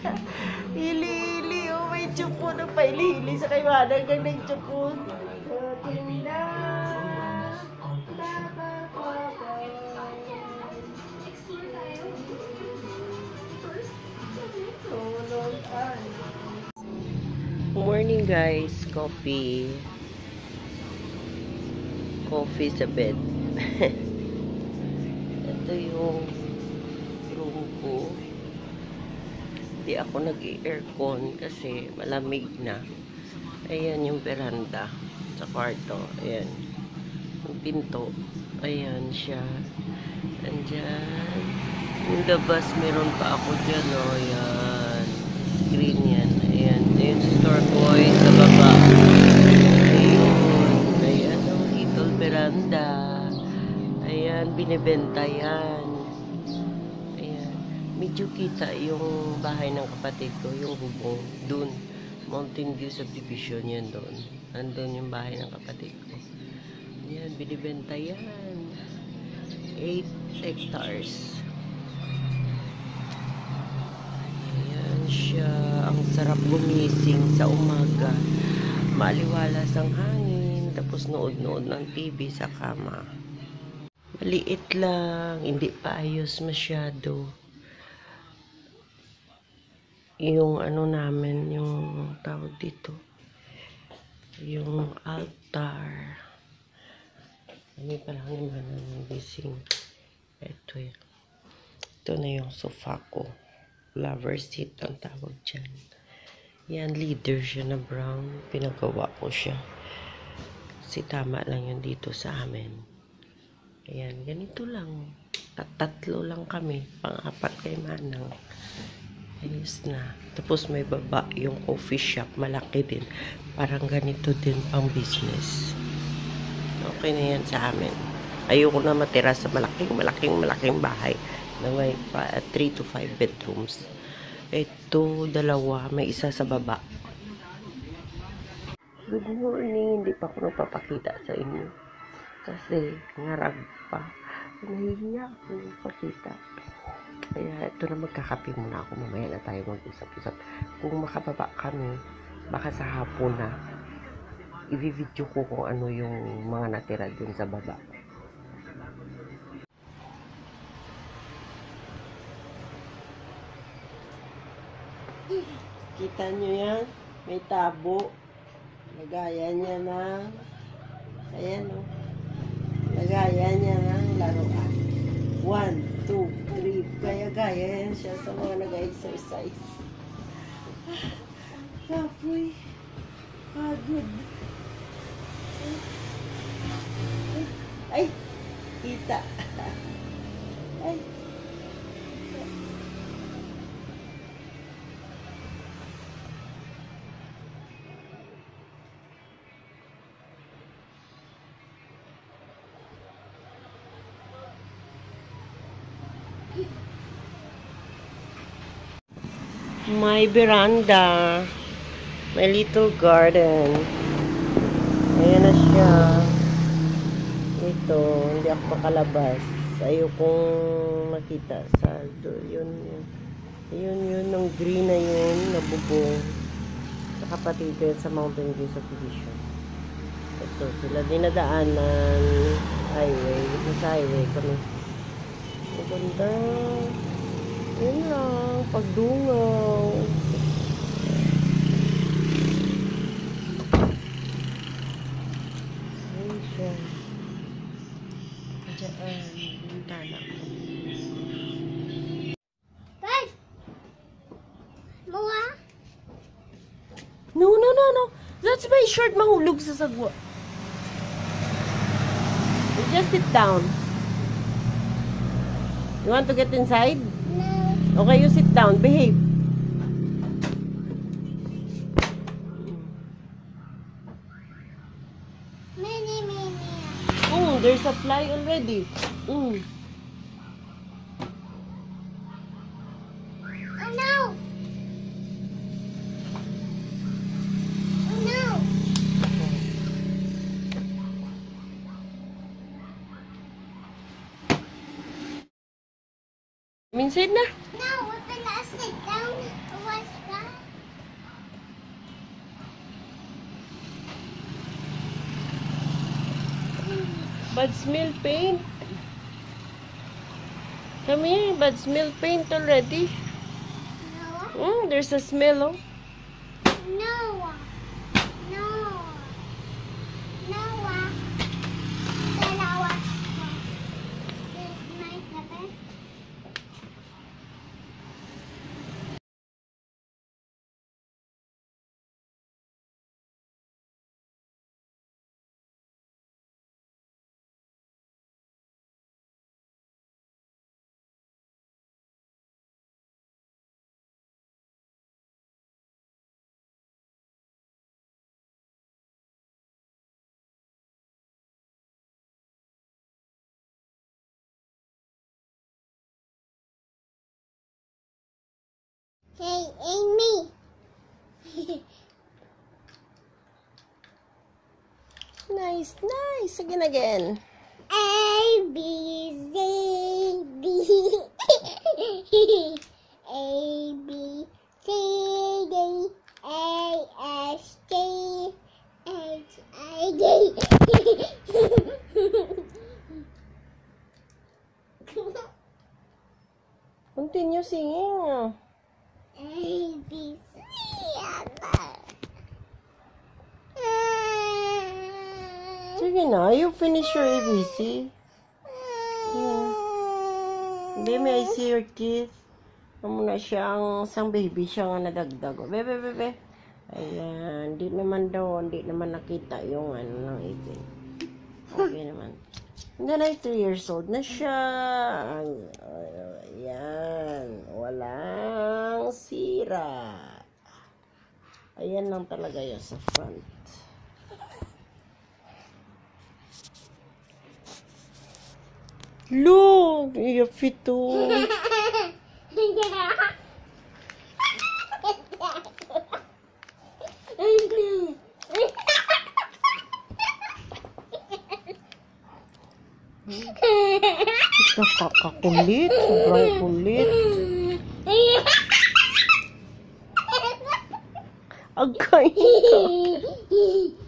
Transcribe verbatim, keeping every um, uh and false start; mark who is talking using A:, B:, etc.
A: Hili-hili, oh, may tsupo na pa. Hili-hili sa kay Manang kang nagtsupo. Tinda. Morning guys, coffee. Coffee sa bed. Ito yung room ko. Hindi ako nag-aircon kasi malamig na. Ayan yung veranda sa kwarto. Ayan. Yung pinto. Ayan siya. Andyan. Yung labas, meron pa ako dyan. O, ayan. Screen yan. Ayan. Ayan si Turquoy sa baba. Ayun. Ayan ang little veranda. Ayan. Binibenta yan. Ayan. Medyo kita yung bahay ng kapatid ko. Yung bubong. Doon. Mountain View Subdivision yan doon. Nandun yung bahay ng kapatid ko. Ayan. Binibenta yan. eight hectares. Siya, ang sarap gumising sa umaga, maliwalas ang hangin, tapos nood-nood ng T V sa kama. Maliit lang, hindi pa ayos masyado yung ano namin, yung tawag dito, yung altar. Kami pa lang naman ang gising. Ito yun. Ito na yung sofa ko. Lover seat ang tawag dyan. Yan, leader siya na brown. Pinagawa ko siya. Kasi tama lang yun dito sa amin. Ayan, ganito lang. At tatlo lang kami. Pang-apat kay Manang. Ayos na. Tapos may baba yung coffee shop. Malaki din. Parang ganito din pang business. Okay na yan sa amin. Ayoko na matira sa malaking, malaking, malaking bahay na may three to five bedrooms. Ito, dalawa. May isa sa baba. Good morning. Hindi pa ako nagpapakita sa inyo. Kasi, ngarag pa. Nahihiya ako nagpakita. Kaya, ito na magkakape muna ako. Mamaya na tayo mag-usap-usap. Kung makababa kami, baka sa hapon na, i-video ko kung ano yung mga natira dun sa baba. Kita nyo yan? May tabo. Lagayan niya ng ayan o. Lagayan niya ng laruan. One, two, three. Gaya-gaya yan siya sa mga nag-exercise. Kapoy. Pagod. Ay! Kita. Ay! My veranda. My little garden. Ayan na siya. Ito, hindi ako makalabas. Ayokong makita sa yun, yun. Yun, yun, ng green na yun, nabubong. Sa kapatid ko sa Mountain View Subdivision. Ito, sila dinadaan ng highway. Ito sa highway kami. Maganda. Yun lang, pagdungaw. Ayun siya. Diyan, yung tala ko.
B: Guys! Mga?
A: No, no, no, no. That's my shirt. Mahulog sa sagwa. You just sit down. You want to get inside?
B: No.
A: Okay, you sit down. Behave.
B: Many, many.
A: Oh, there's a fly already. Mm.
B: Oh no! Oh no!
A: Inside na.
B: No, we're gonna sit down. I want
A: Bad smell paint. Come here, bad smell paint already.
B: No.
A: Mm, there's a smell, oh.
B: No. No. No. Dalawa. This is my pepper. Hey, Amy.
A: Nice, nice. Again, again.
B: A B C D A B C D A S T H I D
A: Continue singing.
B: A B C.
A: Sige na, you finish your A B C. Yeah. Baby, I see your teeth. Amo na siyang, isang baby siya nga nadagdag. Bebe, bebe. Ayan, di naman daw, di naman nakita yung ano ng ipin. Okay naman. And then ay three years old na siya. Ayan, walang sira. Ayan lang talaga yun sa front. Look, your feet too. Nakakakulit, sobrang kulit. Agay ka.